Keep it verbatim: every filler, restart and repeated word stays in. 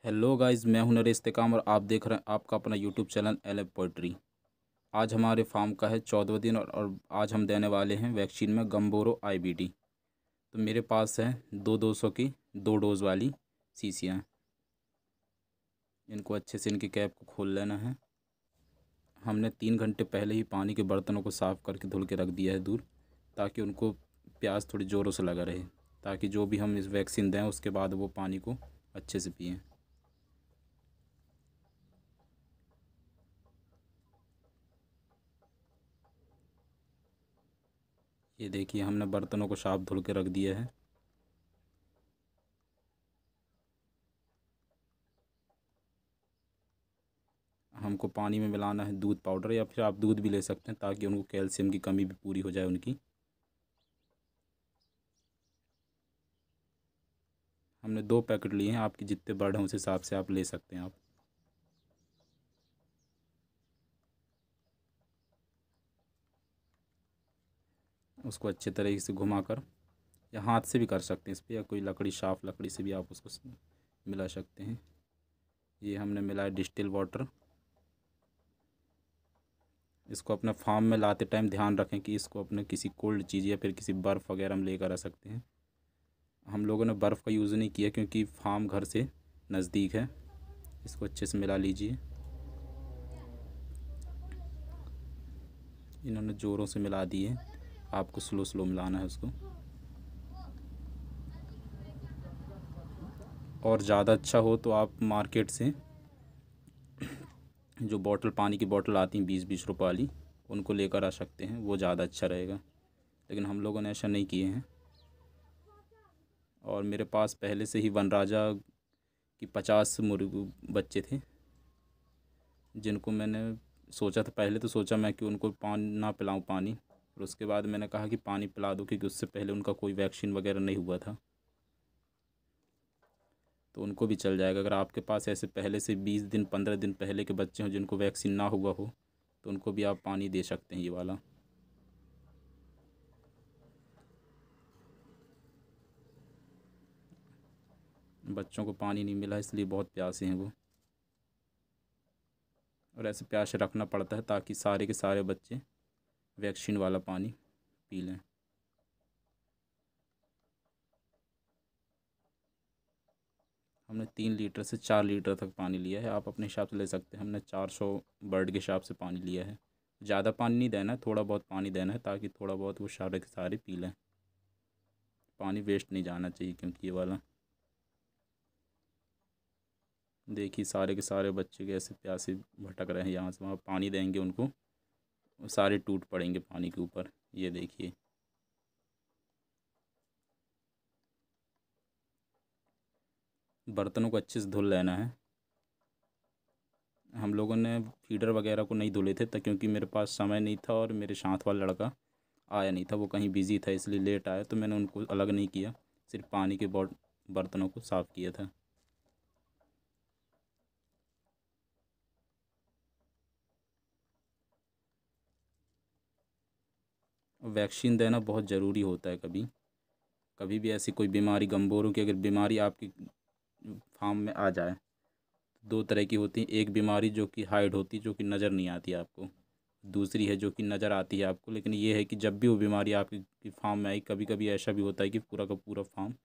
Hello guys, मैं हूं नरेश तेकाम और आप देख रहे हैं आपका अपना YouTube channel L F poultry. आज हमारे फार्म का है चौदहवां दिन और, और आज हम देने वाले हैं वैक्सीन में गम्बोरो आई बी डी। तो मेरे पास है दो दो सौ की दो डोज़ वाली शीशियाँ। इनको अच्छे से इनकी कैप को खोल लेना है। हमने तीन घंटे पहले ही पानी के बर्तनों को साफ़ करके धुल के रख दिया है दूर, ताकि उनको प्यास थोड़ी ज़ोरों से लगा रहे, ताकि जो भी हम इस वैक्सीन दें उसके बाद वो पानी को अच्छे से पिएँ। ये देखिए, हमने बर्तनों को साफ धुल के रख दिया है। हमको पानी में मिलाना है दूध पाउडर, या फिर आप दूध भी ले सकते हैं, ताकि उनको कैल्शियम की कमी भी पूरी हो जाए उनकी। हमने दो पैकेट लिए हैं, आपके जितने बर्ड हैं उस हिसाब से आप ले सकते हैं आप। उसको अच्छे तरीके से घुमाकर, या हाथ से भी कर सकते हैं इस पर, या कोई लकड़ी साफ लकड़ी से भी आप उसको मिला सकते हैं। ये हमने मिलाया डिस्टिल वाटर। इसको अपने फार्म में लाते टाइम ध्यान रखें कि इसको अपने किसी कोल्ड चीज़ या फिर किसी बर्फ़ वगैरह में लेकर आ सकते हैं। हम लोगों ने बर्फ़ का यूज़ नहीं किया क्योंकि फार्म घर से नज़दीक है। इसको अच्छे से मिला लीजिए। इन्होंने ज़ोरों से मिला दिए, आपको स्लो स्लो मिलाना है उसको। और ज़्यादा अच्छा हो तो आप मार्केट से जो बॉटल, पानी की बॉटल आती हैं बीस बीस रुपये वाली, उनको लेकर आ सकते हैं, वो ज़्यादा अच्छा रहेगा। लेकिन हम लोगों ने ऐसा नहीं किए हैं। और मेरे पास पहले से ही वनराजा की पचास मुर्गी बच्चे थे, जिनको मैंने सोचा था, पहले तो सोचा मैं कि उनको पानी ना पिलाऊं पानी, और उसके बाद मैंने कहा कि पानी पिला दो, क्योंकि उससे पहले उनका कोई वैक्सीन वगैरह नहीं हुआ था, तो उनको भी चल जाएगा। अगर आपके पास ऐसे पहले से बीस दिन पंद्रह दिन पहले के बच्चे हों जिनको वैक्सीन ना हुआ हो, तो उनको भी आप पानी दे सकते हैं ये वाला। बच्चों को पानी नहीं मिला इसलिए बहुत प्यासे हैं वो, और ऐसे प्यासे रखना पड़ता है ताकि सारे के सारे बच्चे वैक्सीन वाला पानी पी लें। हमने तीन लीटर से चार लीटर तक पानी लिया है, आप अपने हिसाब से ले सकते हैं। हमने चार सौ बर्ड के हिसाब से पानी लिया है। ज़्यादा पानी नहीं देना है, थोड़ा बहुत पानी देना है, ताकि थोड़ा बहुत वो सारे के सारे पी लें। पानी वेस्ट नहीं जाना चाहिए, क्योंकि ये वाला देखिए सारे के सारे बच्चे कैसे प्यासे भटक रहे हैं, यहाँ से वहाँ पानी देंगे उनको, वो सारे टूट पड़ेंगे पानी के ऊपर। ये देखिए, बर्तनों को अच्छे से धुल लेना है। हम लोगों ने फीडर वगैरह को नहीं धुले थे, क्योंकि मेरे पास समय नहीं था और मेरे साथ वाला लड़का आया नहीं था, वो कहीं बिज़ी था इसलिए लेट आया, तो मैंने उनको अलग नहीं किया, सिर्फ पानी के बॉट बर्तनों को साफ़ किया था। वैक्सीन देना बहुत ज़रूरी होता है। कभी कभी भी ऐसी कोई बीमारी, गम्बोरों की अगर बीमारी आपकी फार्म में आ जाए, दो तरह की होती है। एक बीमारी जो कि हाइड होती है, जो कि नज़र नहीं आती है आपको। दूसरी है जो कि नज़र आती है आपको, लेकिन ये है कि जब भी वो बीमारी आपकी फार्म में आई, कभी कभी ऐसा भी होता है कि पूरा का पूरा फार्म